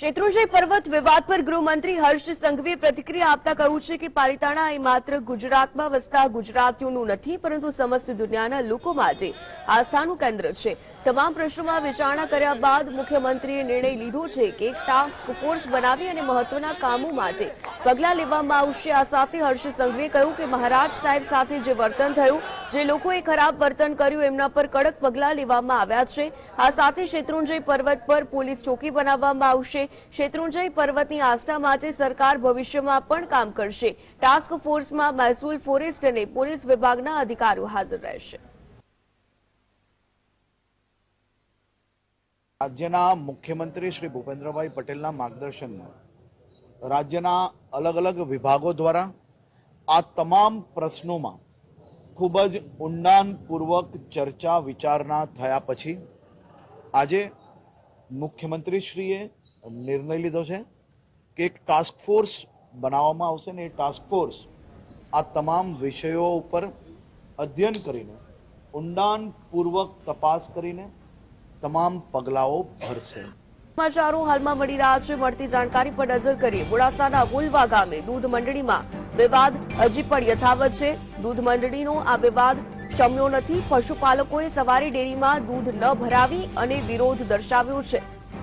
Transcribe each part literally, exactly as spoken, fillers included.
શેત્રુંજય પર્વત વિવાદ પર ગૃહમંત્રી હર્ષ સંઘવીએ પ્રતિક્રિયા આપતા કહ્યું છે કે પાલિતાણા એ માત્ર ગુજરાતમાં વસતા ગુજરાતીઓનું નથી, પરંતુ સમસ્ત દુનિયાના લોકો માટે આસ્થાનું કેન્દ્ર છે। તમામ પ્રશ્નોમાં વિચારણા કર્યા બાદ મુખ્યમંત્રીએ નિર્ણય લીધો છે કે એક ટાસ્ક ફોર્સ બનાવી અને મહત્વના કામો માટે પગલાં લેવામાં આવશે। આ સાથે હર્ષ સંઘવીએ કહ્યું કે મહારાજ સાહેબ સાથે જે વર્તન થયું, જે લોકોએ ખરાબ વર્તન કર્યું, એમના પર કડક પગલાં લેવામાં આવ્યા છે। આ સાથે શેત્રુંજય પર્વત પર પોલીસ ચોકી બનાવવામાં આવશે। શેત્રુંજય પર્વતની આસ્થા માટે સરકાર ભવિષ્યમાં પણ કામ કરશે। ટાસ્ક ફોર્સમાં મહેસૂલ, ફોરેસ્ટ અને પોલીસ વિભાગના અધિકારીઓ હાજર રહેશે। રાજ્યના મુખ્યમંત્રી શ્રી ભૂપેન્દ્રભાઈ પટેલના માર્ગદર્શનમાં રાજ્યના અલગ અલગ વિભાગો દ્વારા આ તમામ પ્રશ્નોમાં ખૂબ જ ઊંડાણપૂર્વક ચર્ચા વિચારણા થયા પછી આજે મુખ્યમંત્રીશ્રીએ નિર્ણય લીધો છે કે એક ટાસ્ક ફોર્સ બનાવવામાં આવશે ને એ ટાસ્ક ફોર્સ આ તમામ વિષયો ઉપર અધ્યયન કરીને ઊંડાણપૂર્વક તપાસ કરીને તમામ પગલાઓ ભરશે। સમાચારો હાલમાં મળી રહ્યા છે। મળતી જાણકારી પર નજર કરીએ। મોડાસાના વોલવા ગામે દૂધ મંડળીમાં વિવાદ હજી પણ યથાવત છે। દૂધ મંડળીનો આ વિવાદ શમ્યો નથી। પશુપાલકોએ સવારે ડેરીમાં દૂધ ન ભરાવી અને વિરોધ દર્શાવ્યો છે।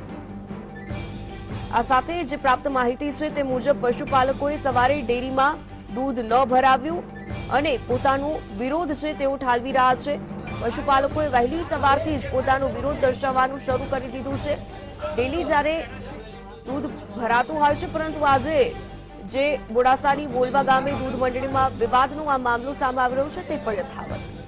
આ સાથે જે પ્રાપ્ત માહિતી છે તે મુજબ પશુપાલકોએ સવારે ડેરીમાં દૂધ ન ભરાવ્યું અને પોતાનો વિરોધ છે તેઓ ઠાલવી રહ્યા છે। પશુપાલકોએ વહેલી સવારથી જ પોતાનો વિરોધ દર્શાવવાનું શરૂ કરી દીધું છે। ડેલી જ્યારે દૂધ ભરાતું હોય છે, પરંતુ આજે જે મોડાસાની વોલવા ગામે દૂધ મંડળીમાં વિવાદનો આ મામલો સામે આવી રહ્યો છે તે પણ યથાવત